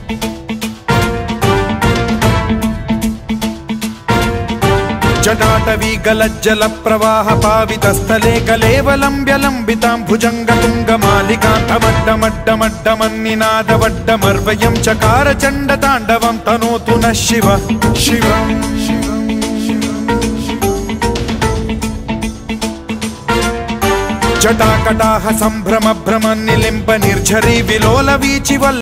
जटाटवी गलज्जल प्रवाह पावितस्थले कलेवलम्ब्यलम्बितां भुजङ्गतुङ्गमालिकान्तमड्डमड्डमड्डमन्निनादवड्डमर्वयं चकार चण्डताण्डवं तनोतु नः शिवः शिवम् जटाकटाह सम्भ्रम भ्रम निलिम्ब निर्झरी विलोल वीचिवल्